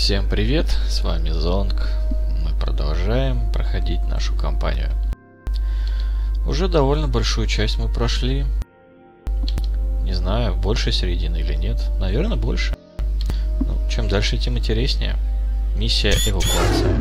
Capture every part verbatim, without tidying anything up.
Всем привет, с вами Зонг. Мы продолжаем проходить нашу кампанию. Уже довольно большую часть мы прошли. Не знаю, больше середины или нет. Наверное, больше. Ну, чем дальше, тем интереснее. Миссия эвакуация.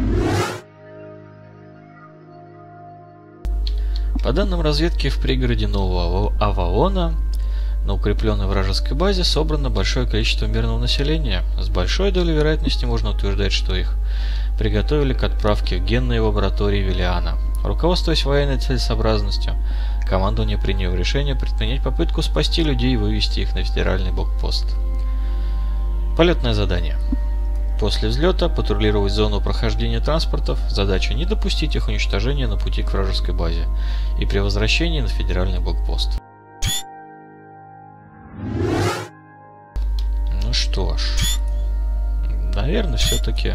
По данным разведки, в пригороде Нового Авалона на укрепленной вражеской базе собрано большое количество мирного населения. С большой долей вероятности можно утверждать, что их приготовили к отправке в генные лаборатории Велиана. Руководствуясь военной целесообразностью, командование приняло решение предпринять попытку спасти людей и вывести их на федеральный блокпост. Полетное задание. После взлета патрулировать зону прохождения транспортов, задача не допустить их уничтожения на пути к вражеской базе и при возвращении на федеральный блокпост. Ну что ж, наверное, все-таки,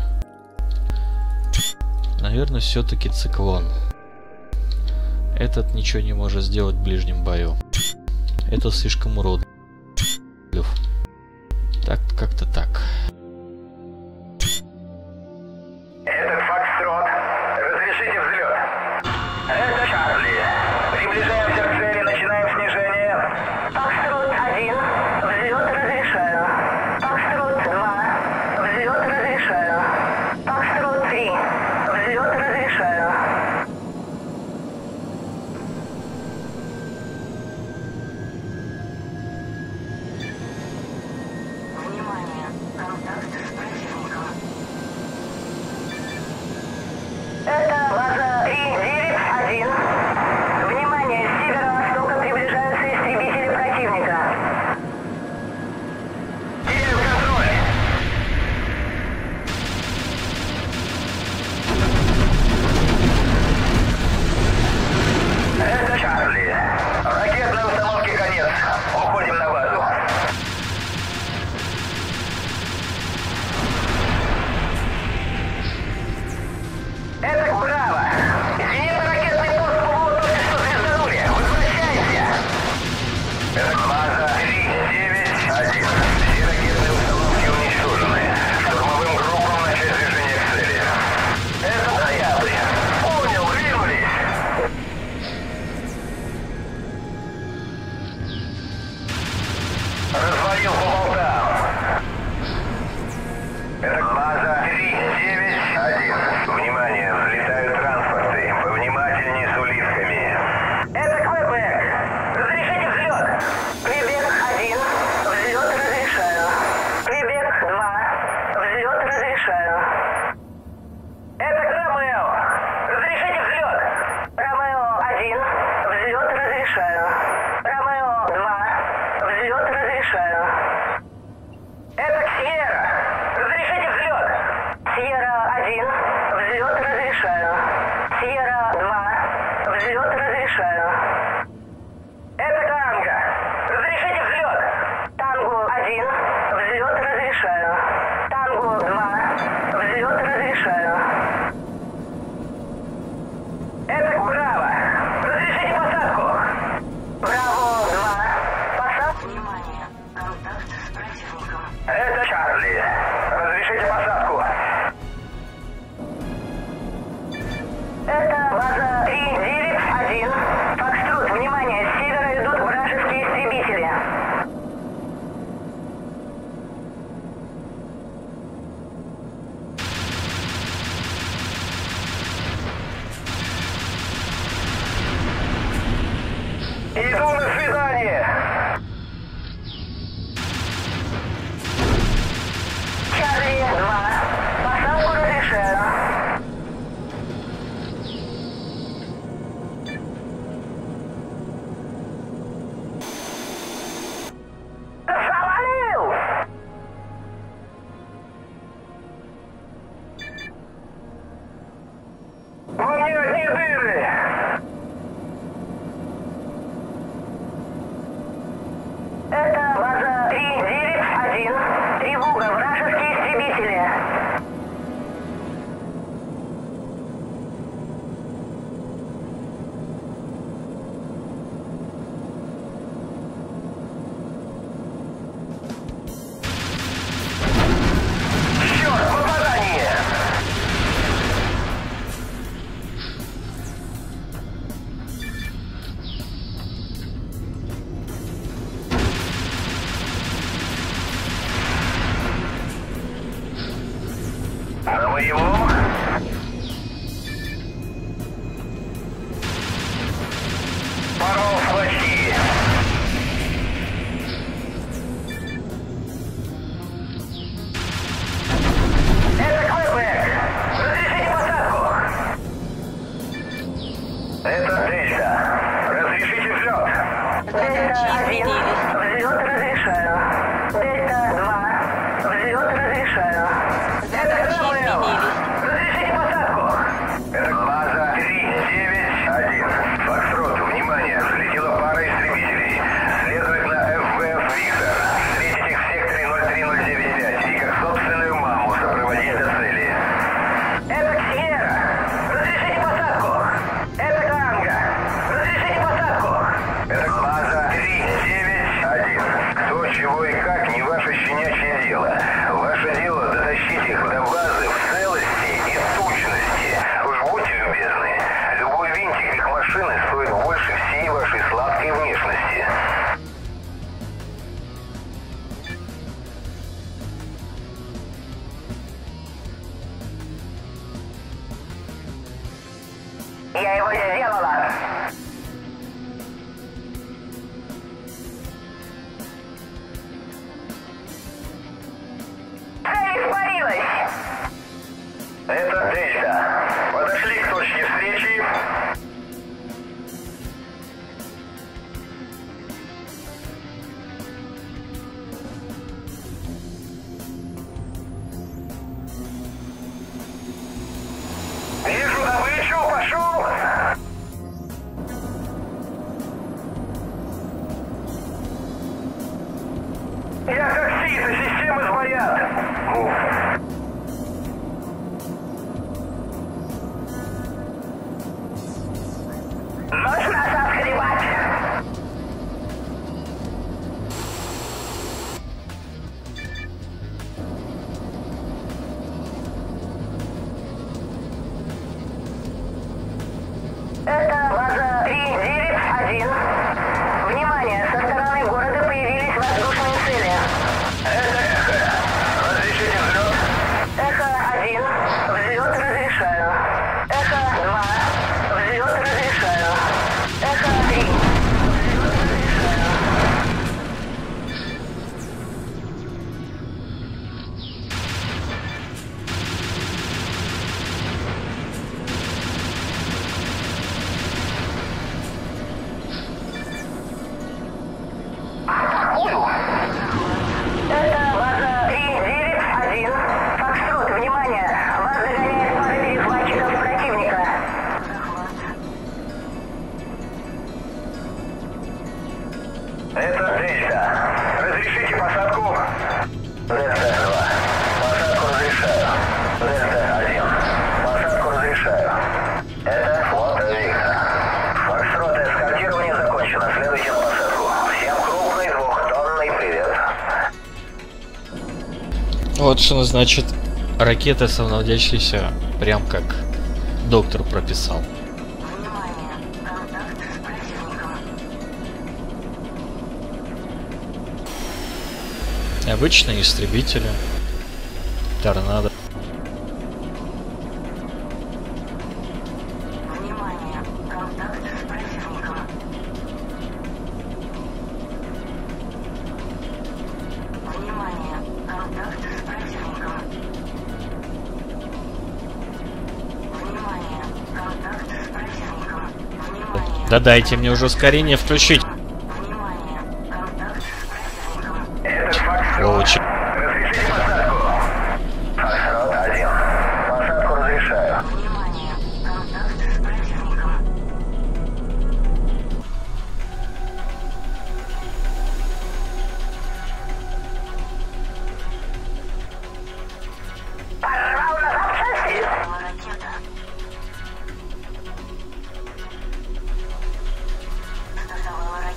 наверное, все-таки циклон. Этот ничего не может сделать в ближнем бою. Это слишком уродлив. Так, как-то так. Этот Фокстрот. Разрешите взлет. Это Чарли. Приближаемся к цели, начинаем снижение. Фокстрот один. Взлет разрешаю. Фокстрот два. Взлет разрешаю. Фокстрот три. Взлет разрешаю. Внимание. Контакт с противником. Это база три девять один. Внимание, с северо-востока приближаются истребители противника. Теряю контроль. Это Чарли. Ракетной установке конец. Уходим на базу. Это Браво. Зенитно-ракетный пост ПВО только что звезданули. Возвращайся. Это база три девять один. Все ракетные установки уничтожены. Штурмовым группам начать движение к цели. Это Ноябрь. Понял, двинулись. Развалил по болтам. Это база три девять один. Внимание, взлетают транспорты. Повнимательнее с улитками. Это Квебек. Разрешите взлет. Квебек один. Взлет разрешаю. Квебек два. Взлет разрешаю. Это Ромео. Разрешите взлет. Ромео один. Взлет разрешаю. Ромео два. Взлет разрешаю. Это Сьерра. Разрешите взлет. Сьерра один. Взлет разрешаю. Сьерра два. Взлет разрешаю. Это Танго. Разрешите взлет. Танго один. Взлет разрешаю. Танго два. Взлет разрешаю. Это Браво. Разрешите посадку. Браво два. Посадка. Внимание. Контакт с противником. Это Чарли. Разрешите посадку. Это база три девять один. Фокстрот, внимание, с севера идут вражеские истребители. Иду на свидание. Чарли два. На боевом. Паров почти. Это Квебек. Разрешите посадку. Это Дельта. Разрешите взлет. Дельта один. Взлет разрешаю. Дельта два. Взлет разрешаю. Это Квебек. Разрешите посадку. Это база три девять один. Фокстрот, внимание, взлетела пара истребителей. Следует на эф вэ эф Виктор. Встретить их в секторе ноль три ноль девять пять и как собственную маму сопроводить до цели. Это Ксиера. Разрешите посадку. Это Танго. Разрешите посадку. Это база три девять один. Кто, чего и как, не ваше щенячье дело. Ваше дело дотащить их до базы в целости и сущности. Уж будьте любезны. Любой винтик их машины стоит больше всей вашей сладкой внешности. Я его сделала. Цель испарилась. Это Дельта. Подошли к точке встречи. Вижу добычу, пошел! Я как сито, системы сбоят. Ночь назад хлебать. Это база три девять один. Внимание, со стороны города появились воздушные цели. Это Эхо. Разрешите взлет? Эхо один. Взлет разрешаю. Эхо два. Взлет разрешаю. Эхо три. Взлет разрешаю. Это база три девять один. Фокстрот, внимание! Вас догоняет пара перехватчиков противника. Это Дельта. Разрешите посадку? Дельта два. Посадку разрешаю. Дельта один. Посадку разрешаю. Это флот Виктор. Фокстрот, эскортирование закончено. Следуйте на посадку. Всем крупный двухтонный привет. Вот что значит ракеты, самонаводящиеся, прям как доктор прописал. Внимание! Контакт с противником. Обычные истребители, торнадо. Внимание! Контакт с противником. Внимание! Контакт с противником. Внимание! Контакт с противником. Внимание! Да дайте мне уже ускорение включить. Внимание! Контакт с противником. Это Фокстрот. Очень. Разрешите посадку? Фокстрот один. Посадку разрешаю. Внимание! Контакт с противником. Порвал на запчасти! Ракета. Стартовала ракета.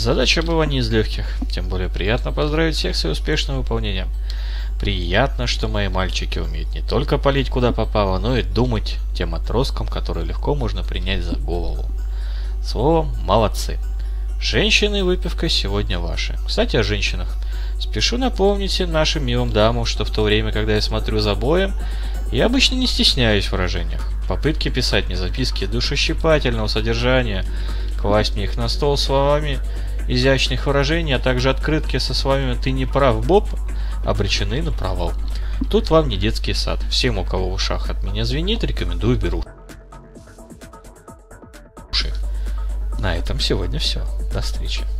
Задача была не из легких, тем более приятно поздравить всех с ее успешным выполнением. Приятно, что мои мальчики умеют не только палить куда попало, но и думать тем отросткам, которые легко можно принять за голову. Словом, молодцы. Женщины и выпивка сегодня ваши. Кстати, о женщинах. Спешу напомнить всем нашим милым дамам, что в то время, когда я смотрю за боем, я обычно не стесняюсь в выражениях. Попытки писать мне записки душещипательного содержания, класть мне их на стол словами изящных выражений, а также открытки со словами «ты не прав, Боб», обречены на провал. Тут вам не детский сад. Всем, у кого в ушах от меня звенит, рекомендую беруши. На этом сегодня все. До встречи.